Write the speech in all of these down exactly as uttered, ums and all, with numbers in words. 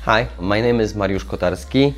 Hi, my name is Mariusz Kotarski,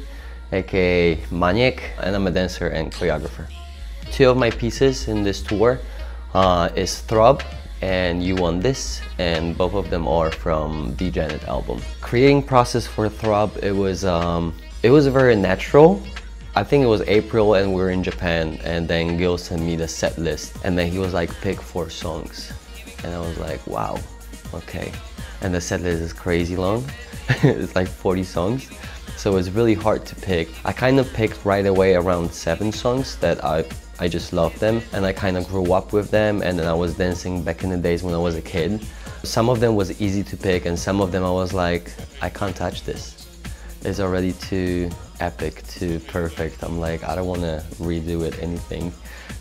aka Maniek, and I'm a dancer and choreographer. Two of my pieces in this tour uh, is Throb and You Want This, and both of them are from the Janet album. Creating process for Throb, it was um, it was very natural. I think it was April and we were in Japan, and then Gil sent me the set list, and then he was like, pick four songs, and I was like, wow, okay. And the set list is crazy long. It's like forty songs, so it's really hard to pick. I kind of picked right away around seven songs that I I just loved them, and I kind of grew up with them, and then I was dancing back in the days when I was a kid. Some of them was easy to pick, and some of them I was like, I can't touch this. It's already too epic, too perfect. I'm like, I don't want to redo it, anything.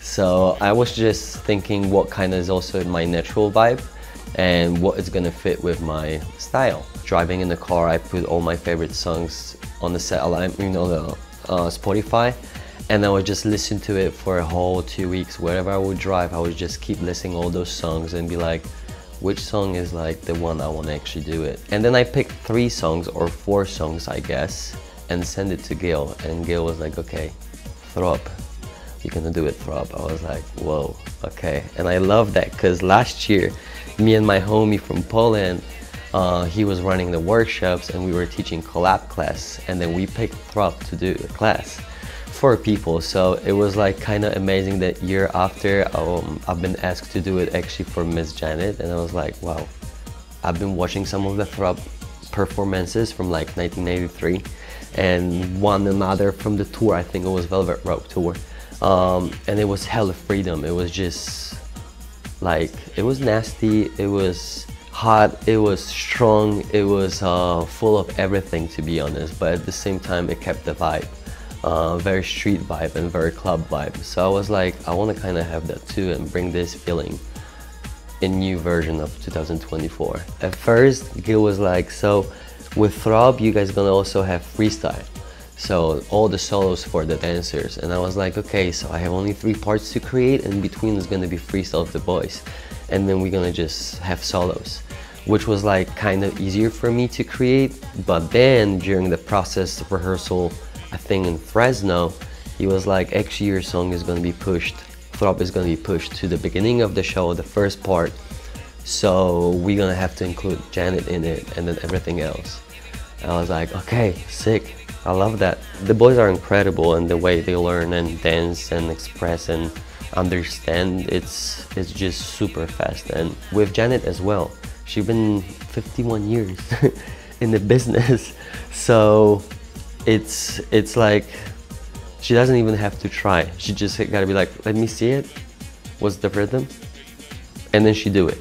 So I was just thinking what kind of is also my natural vibe and what is gonna fit with my style. Driving in the car, I put all my favorite songs on the satellite, you know, the uh, Spotify, and I would just listen to it for a whole two weeks. Wherever I would drive, I would just keep listening all those songs and be like, which song is like the one I want to actually do it. And then I picked three songs or four songs, I guess, and send it to Gil. And Gil was like, okay, Throb, you're gonna do it, Throb. I was like, whoa, okay. And I love that because last year, me and my homie from Poland, uh, he was running the workshops and we were teaching collab class, and then we picked Throb to do the class for people. So it was like kind of amazing that year after um, I've been asked to do it actually for Miss Janet, and I was like, wow. I've been watching some of the Throb performances from like nineteen eighty-three and one another from the tour, I think it was Velvet Rope tour, um, and it was hella freedom. It was just like, it was nasty, it was hot, it was strong, it was uh, full of everything, to be honest, but at the same time it kept the vibe. Uh, very street vibe and very club vibe. So I was like, I want to kind of have that too and bring this feeling in new version of two thousand twenty-four. At first, Gil was like, so with Throb, you guys gonna also have freestyle. So all the solos for the dancers. And I was like, okay, so I have only three parts to create, and in between is gonna be freestyle of the boys. And then we're gonna just have solos, which was like kind of easier for me to create. But then during the process of rehearsal, I think in Fresno, he was like, actually your song is gonna be pushed, Throb is gonna be pushed to the beginning of the show, the first part. So we're gonna have to include Janet in it and then everything else. And I was like, okay, sick, I love that. The boys are incredible, and the way they learn and dance and express and understand, it's, it's just super fast. And with Janet as well, she's been fifty-one years in the business. So It's it's like she doesn't even have to try. She just gotta be like, let me see it. What's the rhythm? And then she do it.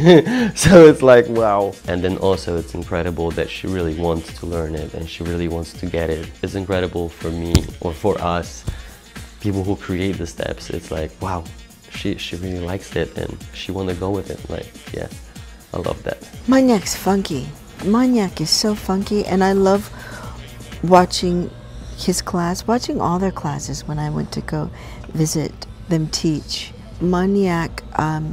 So it's like, wow. And then also it's incredible that she really wants to learn it and she really wants to get it. It's incredible for me, or for us, people who create the steps. It's like, wow, she, she really likes it and she wanna go with it. Like, yeah, I love that. Maniek's funky. Maniek is so funky, and I love watching his class, watching all their classes when I went to go visit them teach. Maniek, um,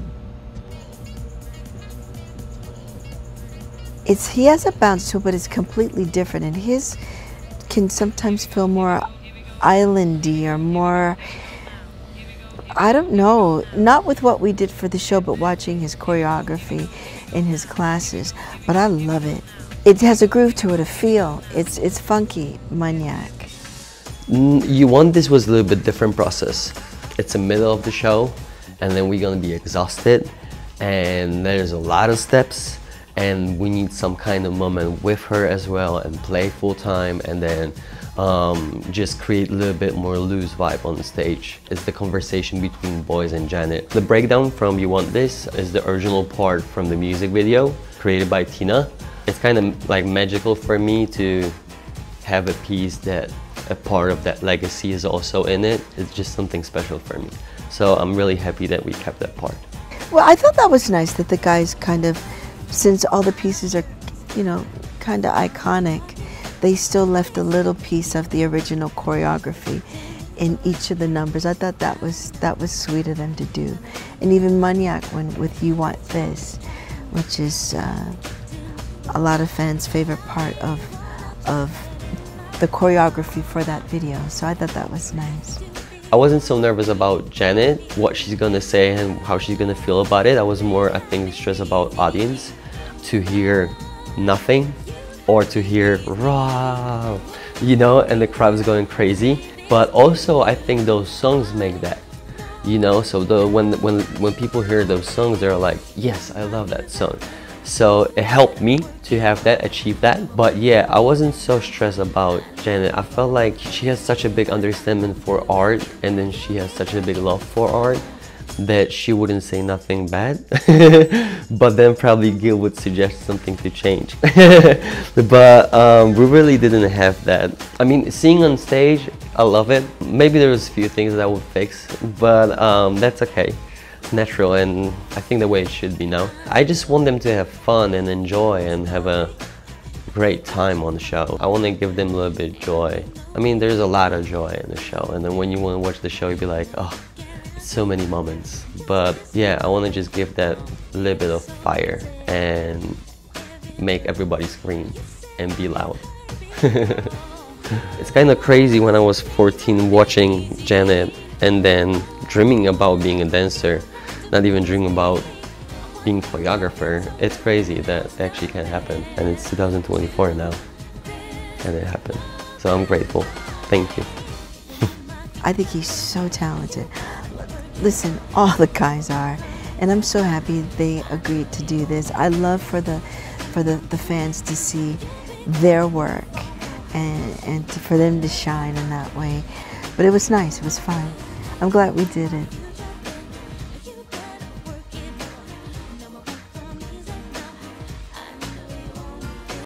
it's, he has a bounce to it, but it's completely different, and his can sometimes feel more islandy or more, I don't know, not with what we did for the show, but watching his choreography in his classes. But I love it. It has a groove to it, a feel. It's it's funky, Maniek. You Want This was a little bit different process. It's the middle of the show, and then we're gonna be exhausted, and there's a lot of steps, and we need some kind of moment with her as well, and play full time, and then um, just create a little bit more loose vibe on the stage. It's the conversation between boys and Janet. The breakdown from You Want This is the original part from the music video, created by Tina. It's kind of like magical for me to have a piece that a part of that legacy is also in it. It's just something special for me. So I'm really happy that we kept that part. Well, I thought that was nice that the guys kind of, since all the pieces are, you know, kind of iconic, they still left a little piece of the original choreography in each of the numbers. I thought that was that was sweet of them to do. And even Maniek, when with You Want This, which is uh, a lot of fans' favorite part of of the choreography for that video. So I thought that was nice. I wasn't so nervous about Janet, what she's gonna say and how she's gonna feel about it. I was more, I think, stressed about audience, to hear nothing or to hear raw, you know, and the crowd is going crazy. But also, I think those songs make that, you know. So the when when when people hear those songs, they're like, yes, I love that song. So it helped me to have that, achieve that. But yeah, I wasn't so stressed about Janet. I felt like she has such a big understanding for art, and then she has such a big love for art that she wouldn't say nothing bad. But then probably Gil would suggest something to change. But um, we really didn't have that. I mean, seeing on stage, I love it. Maybe there was a few things that I would fix, but um, that's okay. Natural, and I think the way it should be now. I just want them to have fun and enjoy and have a great time on the show. I want to give them a little bit of joy. I mean, there's a lot of joy in the show, and then when you want to watch the show, you'll be like, oh, it's so many moments. But yeah, I want to just give that little bit of fire and make everybody scream and be loud. It's kind of crazy when I was fourteen watching Janet and then dreaming about being a dancer, not even dreaming about being a choreographer. It's crazy that it actually can happen, and it's two thousand twenty-four now and it happened. So I'm grateful. Thank you. I think he's so talented. Listen, all the guys are, and I'm so happy they agreed to do this. I love for the for the, the fans to see their work and, and to, for them to shine in that way. But it was nice, it was fun. I'm glad we did it.